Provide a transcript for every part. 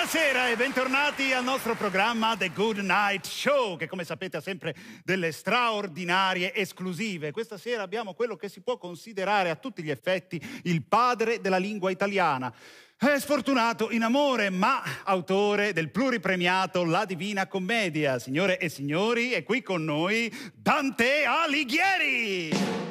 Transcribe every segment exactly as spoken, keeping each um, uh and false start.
Buonasera e bentornati al nostro programma The Good Night Show, che come sapete ha sempre delle straordinarie esclusive. Questa sera abbiamo quello che si può considerare a tutti gli effetti il padre della lingua italiana. È sfortunato in amore, ma autore del pluripremiato La Divina Commedia. Signore e signori, è qui con noi Dante Alighieri!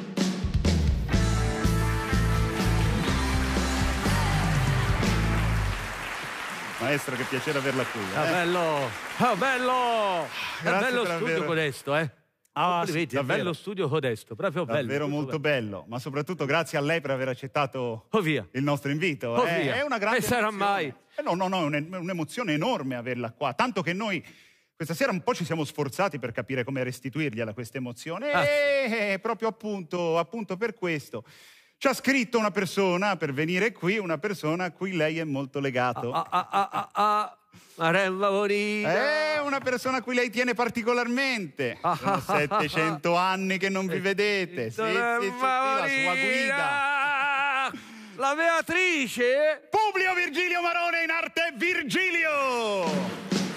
Maestro, che piacere averla qui. Eh? Ah, bello! Ah, bello! È bello studio aver... codesto, eh? Ah, sì, è bello studio codesto, proprio bello. Davvero molto bello. bello, ma soprattutto grazie a lei per aver accettato oh, via. il nostro invito. Oh, eh? via. È una grande E sarà emozione. mai? Eh, no, no, no, è un'emozione enorme averla qua, tanto che noi questa sera un po' ci siamo sforzati per capire come restituirgliela questa emozione ah, e sì. proprio appunto, appunto per questo ci ha scritto una persona per venire qui, una persona a cui lei è molto legato. Ah, ah, ah, ah, ah. Maremma bonita. È una persona a cui lei tiene particolarmente. Ah, Sono settecento anni che non vi vedete. Sì, sì, sì, sì, la sua guida. La Beatrice. Publio Virgilio Marone, in arte Virgilio.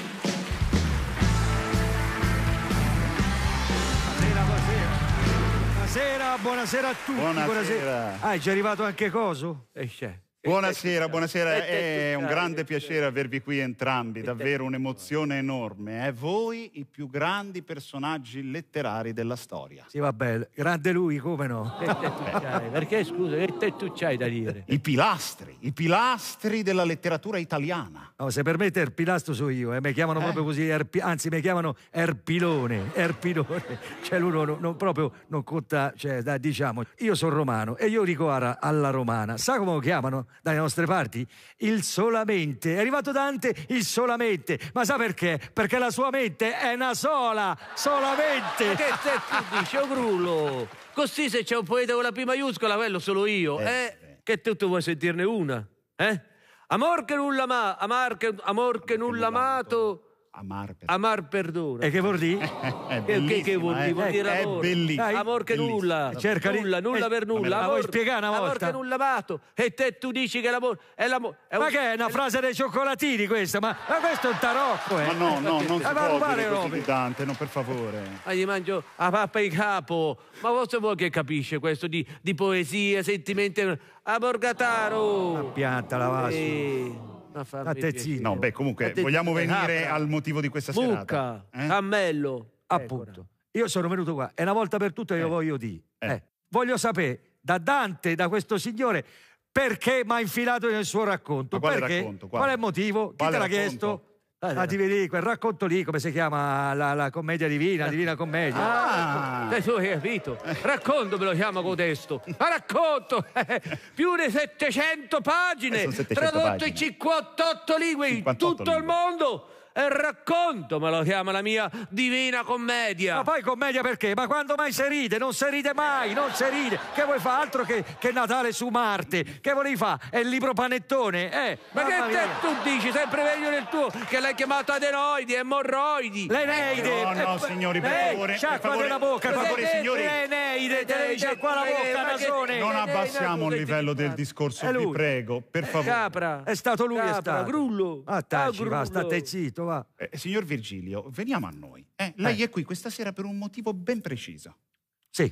Buonasera, buonasera a tutti. Buonasera. buonasera. Ah, è già arrivato anche Coso? E c'è. Buonasera, buonasera, è un grande piacere avervi qui entrambi, davvero un'emozione enorme. Eh? Voi i più grandi personaggi letterari della storia. Sì, vabbè, grande lui, come no? Che te tu c'hai? Perché, scusa, che te tu c'hai da dire? I pilastri, i pilastri della letteratura italiana. No, se permette, il pilastro so io, eh? Mi chiamano eh? proprio così, erpi... anzi mi chiamano Erpilone, Erpilone. Cioè lui non, non, proprio non conta, cioè dai, diciamo, io sono romano e io dico ara alla romana. Sa come lo chiamano? Dalle nostre parti? Il solamente. È arrivato Dante il solamente. Ma sa perché? Perché la sua mente è una sola. Solamente. Ma che te tu dici, oh grullo? Così se c'è un poeta con la P maiuscola, quello solo io. Eh, eh? Che tu, tu vuoi sentirne una? Eh? Amor che nulla ma, amar che, amor che nulla amato. Amar, per... Amar perdona. E che vuol dire? È che, che vuol dire? Eh? Vuol dire è amore. bellissimo. Amor che bellissimo. nulla. Cerca nulla, di... nulla eh, per nulla. La Amor, vuoi spiegare una volta? amor che nulla amato. E te tu dici che l'amore è l'amore. Ma un... che è una frase dei cioccolatini questa? Ma, ma questo è un tarocco, eh? Ma no, no, non si ma può rubare dire così robe. di Dante, no, per favore. Ma gli mangio a pappa in capo. Ma cosa vuoi che capisce questo di, di poesia, sentimenti? A Borgataro. Ma pianta la vaso. Eh. A te zitto. No, beh, comunque vogliamo venire capra, al motivo di questa mucca, serata. Eh? cammello. Appunto. Io sono venuto qua e una volta per tutte io Eh. voglio dire. Eh. Eh. Voglio sapere da Dante, da questo signore, perché mi ha infilato nel suo racconto. Ma quale perché? racconto? Qual è il motivo? Chi Quale te l'ha racconto? chiesto? Ah, ti vedi quel racconto lì, come si chiama? La, la commedia divina, divina commedia. Ah, Eh, tu hai capito? Racconto me lo chiamo codesto. Ma racconto! eh, più di settecento pagine, Eh, sono settecento tradotto pagine. in cinquantotto lingue in cinquantotto tutto il lingue. mondo. E racconto me lo chiama la mia divina commedia. Ma poi commedia perché? Ma quando mai si ride? Non si ride mai, non si ride. Che vuoi fare altro che, che Natale su Marte? Che volevi fare? È il libro panettone, eh? Ma che Mamma te mia. tu dici sempre meglio del tuo, che l'hai chiamato adenoidi, emorroidi. L'Eneide! No, no, Eh, signori, per eh, favore, per sciacqua favore, della bocca, per favore, signori. L'Eneide, te le dice qua la bocca, Ma che- nasone. non abbassiamo il Che livello del ti discorso, È vi lui. prego, per favore. Capra. È stato lui, è Capra, stato. grullo. Ah, taci, Ah, va, grullo. state zitto, va. Eh, signor Virgilio, veniamo a noi. Eh, lei Eh. è qui questa sera per un motivo ben preciso. Sì,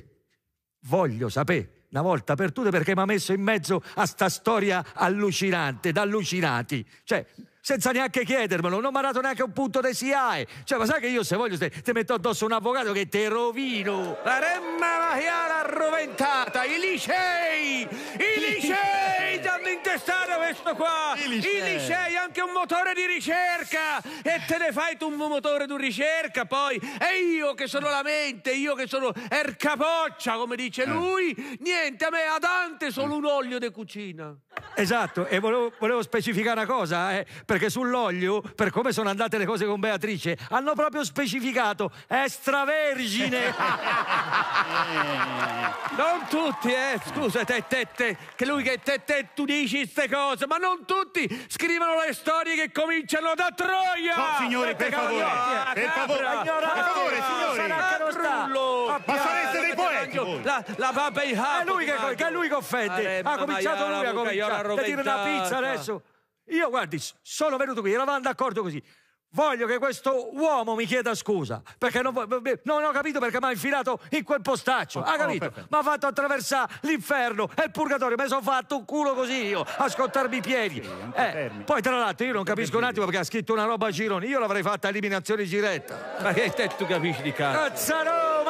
voglio sapere, una volta per tutte, perché mi ha messo in mezzo a sta storia allucinante, da allucinati. Cioè, senza neanche chiedermelo, non mi ha dato neanche un punto di S I A E. Cioè, ma sai che io se voglio te, te metto addosso un avvocato che te rovino. La remma machiara arroventata, i licei! I licei ti hanno intestato questo qua! I licei. I licei, anche un motore di ricerca! E te ne fai tu un motore di ricerca, poi! E io che sono la mente, io che sono er capoccia, come dice lui, niente, a me a Dante solo un olio di cucina. Esatto, e volevo, volevo specificare una cosa, eh, perché sull'olio, per come sono andate le cose con Beatrice, hanno proprio specificato extravergine. Non tutti, eh, scusa, te, te, te, che lui che te, te, tu dici ste cose, ma non tutti scrivono le storie che cominciano da Troia! No, signori, per favore, Ah, per favore, capra. per favore, signori. Ah, Trullo. Ma sareste dei poeti voi. La, la papa in È lui che, che è lui che offende. Ha cominciato lui a cominciare. Ti tira una pizza adesso. Io, guardi, sono venuto qui, eravamo d'accordo così. Voglio che questo uomo mi chieda scusa, perché non, non ho capito perché mi ha infilato in quel postaccio, Oh, ha capito? oh, mi ha fatto attraversare l'inferno e il purgatorio, mi sono fatto un culo così io, a scottarmi i piedi. Sì, eh, poi tra l'altro io non capisco un attimo perché ha scritto una roba a gironi, io l'avrei fatta a eliminazione diretta. Ma che te tu capisci di cazzo? Cazzaroma!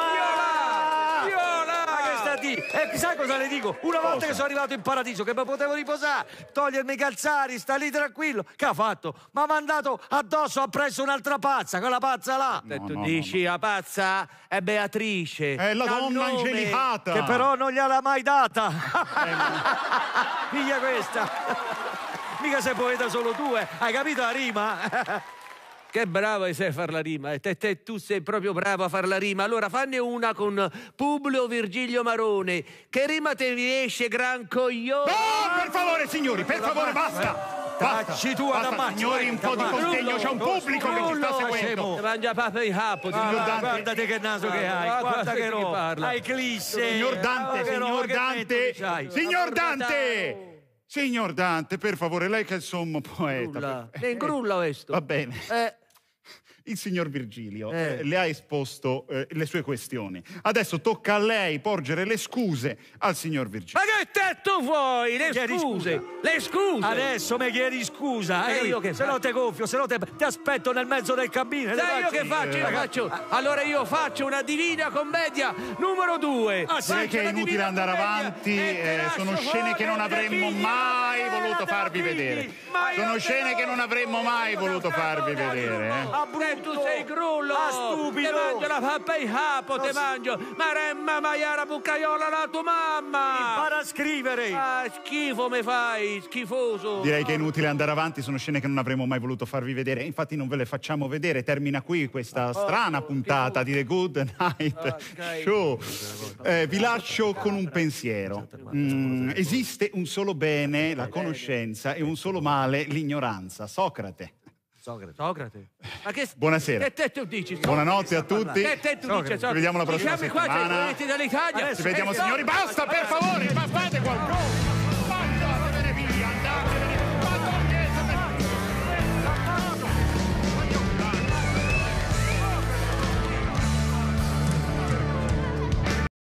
E eh, sai cosa le dico? Una volta cosa? che sono arrivato in paradiso, che mi potevo riposare, togliermi i calzari, sta lì tranquillo, che ha fatto? Mi ha mandato addosso appresso un'altra pazza, quella pazza là. Te No, tu no, dici, la pazza è Beatrice. È la C'ha donna nome. angelicata. Che però non gliel'ha mai data. Figlia questa. Mica sei poeta solo tu, eh. Hai capito la rima? Che bravo che sei a far la rima, e te, te, tu sei proprio bravo a far la rima. Allora fanne una con Publio Virgilio Marone. Che rima te riesce, gran coglione? No, per favore, signori, per favore, basta! Basta, Tacci tu ad basta, ammazzo, signori, un po' di ammazzo. contegno, c'è un pubblico che ci sta Rullo, seguendo. scemo. Te mangia papa di capo, Ah, signor Dante. guarda, guardate che naso che hai, Guarda guarda che che roba, parla. hai clisse. Signor Dante, Ah, che roba, signor che Dante, mento che c'hai. signor Dante! Signor Dante, per favore, lei che è il sommo poeta. Grulla. per- È in grulla questo. Va bene. Eh, Il signor Virgilio Eh. eh, le ha esposto eh, le sue questioni. Adesso tocca a lei porgere le scuse al signor Virgilio. ma che te tu vuoi? Le Chiedi scuse, scusa. le scuse. Adesso mi chiedi scusa, E eh, io che se no faccio? te gonfio, se no te, ti aspetto nel mezzo del cammino. te Sai io faccio- che faccio? Io Eh, faccio. Allora io faccio una divina commedia numero due. Ah, sì, Sai che è la inutile Divina andare Commedia avanti, e te eh, lascio sono scene che non fuori avremmo dei figli. mai voluto te farvi figli, vedere. ma io Sono te scene lo- che non avremmo mai voluto farvi vedere. eh. Ah, Te tu sei grullo. Ah, stupido. Te mangio la pappa in capo, te mangio. Ma remma maiara buccaiola la tua mamma. Impara a scrivere. Ah, schifo mi fai, schifoso. Direi che è inutile andare avanti, sono scene che non avremmo mai voluto farvi vedere. Infatti non ve le facciamo vedere. Termina qui questa strana puntata di The Good Night Ok. Show. Eh, vi lascio con un pensiero. Mm, esiste un solo bene, la conoscenza, e un solo male, l'ignoranza. Socrate. Socrate. Ma che Buonasera. Che te tu dici? Buonanotte a tutti. Che te tu dici? Ci vediamo la prossima Siamo qua, settimana. dall'Italia. Ci vediamo, signori. Basta, per favore!